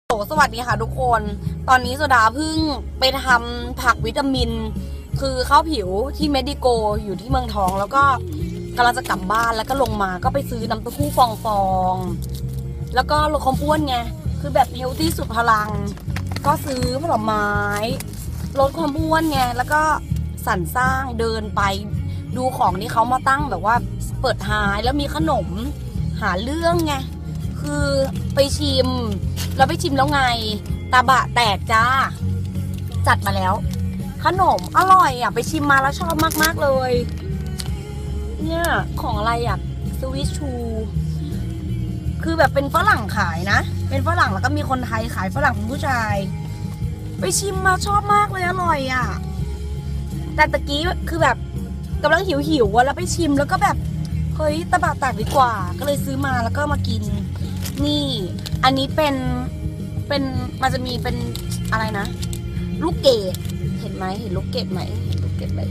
สวัสดีค่ะทุกคนตอนนี้โซดาเพิ่งไปทำผักวิตามินคือเข้าผิวที่เมดิโกอยู่ที่เมืองทองแล้วก็กำลังจะกลับบ้านแล้วก็ลงมาก็ไปซื้อน้ำเต้าหู้ฟองแล้วก็ลดความอ้วนไงคือแบบเฮลตี้สุดพลังก็ซื้อผลไม้ลดความอ้วนไงแล้วก็สรรสร้างเดินไปดูของที่เขามาตั้งแบบว่าเปิดท้ายแล้วมีขนมหาเรื่องไงคือไปชิมแล้วไงตาบะแตกจ้าจัดมาแล้วขนมอร่อยอ่ะไปชิมมาแล้วชอบมากๆเลยเนี่ยของอะไรอ่ะสวิสชูคือแบบเป็นฝรั่งขายนะเป็นฝรั่งแล้วก็มีคนไทยขายฝรั่งเป็นผู้ชายไปชิมมาชอบมากเลยอร่อยอ่ะแต่ตะกี้คือแบบกำลังหิวแล้วไปชิมแล้วก็แบบเฮ้ยตาบะแตกดีกว่าก็เลยซื้อมาแล้วก็มากินนี่อันนี้เป็นมันจะมีเป็นอะไรนะลูกเกดเห็นไหมเห็นลูกเกดไหมเห็นลูกเกดไหม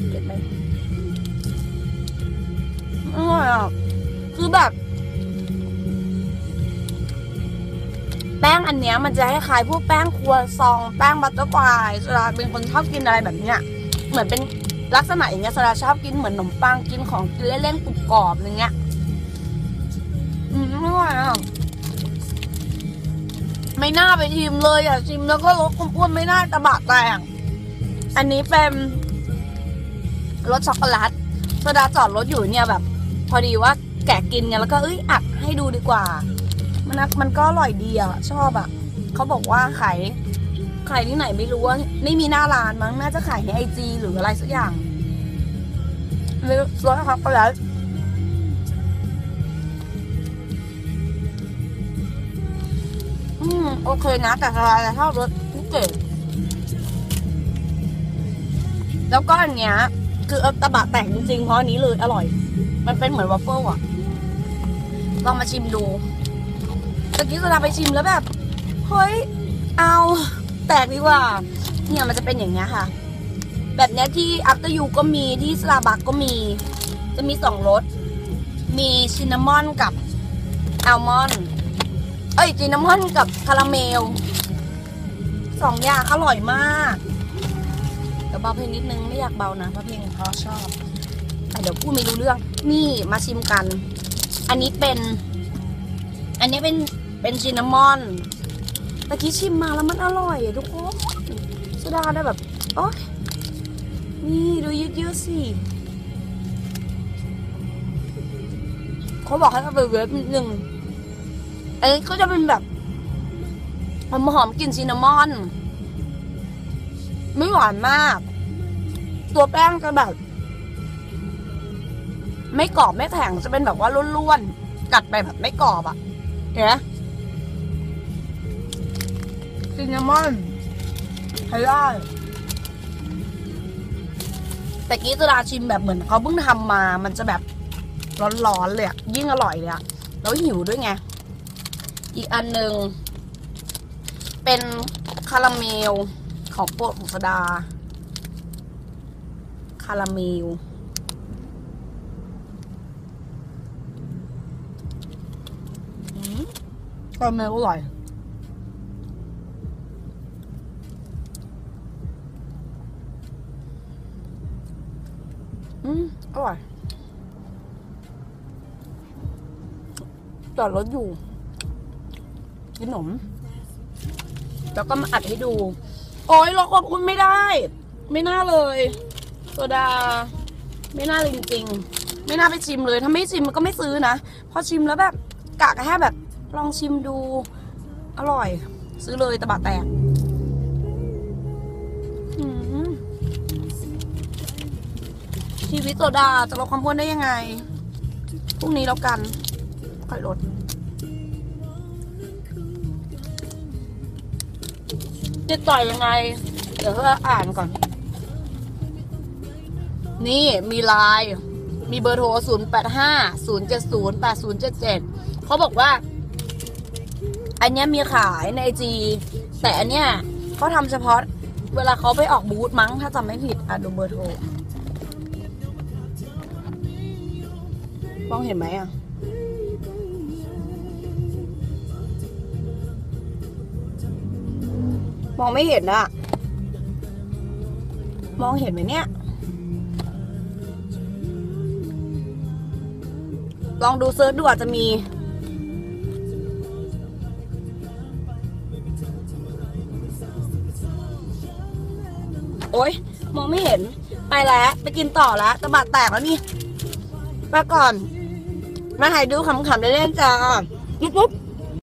อร่อยอ่ะคือแบบแป้งอันเนี้ยมันจะคล้ายพวกแป้งครัวซองแป้งบัตเตอร์ฟลายโซดาเป็นคนชอบกินอะไรแบบเนี้ยเหมือนเป็นลักษณะอย่างเงี้ยโซดาชอบกินเหมือนขนมปังกินของกินเล่นๆกรอบๆอย่างเงี้ยอร่อยอ่ะไม่น่าไปชิมเลยอ่ะชิมแล้วก็ลดความอ้วนไม่น่าตะบะแตกอันนี้เป็นรสช็อกโกแลตโซดาจอดรถอยู่เนี่ยแบบพอดีว่าแกะกินไงแล้วก็อัดให้ดูดีกว่ามันก็อร่อยดีอ่ะชอบอ่ะเขาบอกว่าขายที่ไหนไม่รู้ว่าไม่มีหน้าร้านมั้งน่าจะขายในIGหรืออะไรสักอย่างรสช็อกโกแลตโอเคนะแต่ชอบรสลูกเกดแล้วก็อันเนี้ยคือตะบะแตกจริงๆเพราะอันนี้เลยอร่อยมันเป็นเหมือนวัฟเฟิลอ่ะลองมาชิมดูตะกี้โซดาไปชิมแล้วแบบเฮ้ยเอาแตกดีกว่าเนี่ยมันจะเป็นอย่างเงี้ยค่ะแบบเนี้ยที่ After You ก็มีที่สตาร์บัคก็มีจะมี2รสมีซินนามอนกับอัลมอนด์ซินนามอนกับคาราเมล2อย่างอร่อยมากแต่เบาเพลงนิดนึงไม่อยากเบานะเพราะเพลงเขาชอบเดี๋ยวพูดไม่รู้เรื่องนี่มาชิมกันอันนี้เป็นซินนามอนตะกี้ชิมมาแล้วมันอร่อยอะทุกคนโซดาได้แบบโอ๊ยนี่ดูยืดๆสิเขาบอกให้เอาไปเวฟนิดนึงอันนี้ก็จะเป็นแบบหอมกลิ่นซินนามอนไม่หวานมากตัวแป้งจะแบบไม่กรอบไม่แข็งจะเป็นแบบว่าร่วนๆกัดไปแบบไม่กรอบอ่ะเห็นไหมซินนามอนใช้ได้แต่กี้โซดาชิมแบบเหมือนเขาเพิ่งทำมามันจะแบบร้อนๆเลยอ่ะยิ่งอร่อยเลยอ่ะแล้วหิวด้วยไงอีกอันหนึ่งเป็นคาราเมลของโปรดของโซดาคาราเมลคาราเมลอร่อยอร่อยจอดรถอยู่กินขนมแล้วก็มาอัดให้ดูโอ้ยเราควบคุมไม่ได้ไม่น่าเลยโซดาไม่น่าเลยจริงๆไม่น่าไปชิมเลยถ้าไม่ชิมมันก็ไม่ซื้อนะพอชิมแล้วแบบกะแค่แบบลองชิมดูอร่อยซื้อเลยตะบะแตกชีวิตโซดาจะลดความอ้วนได้ยังไงพรุ่งนี้แล้วกันค่อยลดติดต่อยังไงเดี๋ยวเราอ่านก่อนนี่มีไลน์มีเบอร์โทร0850708077เขาบอกว่าอันนี้มีขายในIGแต่อันเนี้ยเขาทำเฉพาะเวลาเขาไปออกบูธมั้งถ้าจำไม่ผิดดูเบอร์โทรมองเห็นไหมอ่ะมองไม่เห็นอะมองเห็นไหมเนี่ยลองดูเซิร์ชดูอาจจะมีโอ๊ยมองไม่เห็นไปแล้วไปกินต่อแล้วตะบะแตกแล้วนี่ไปก่อนมาถ่ายดูขำๆเล่นๆจ้าปุ๊บ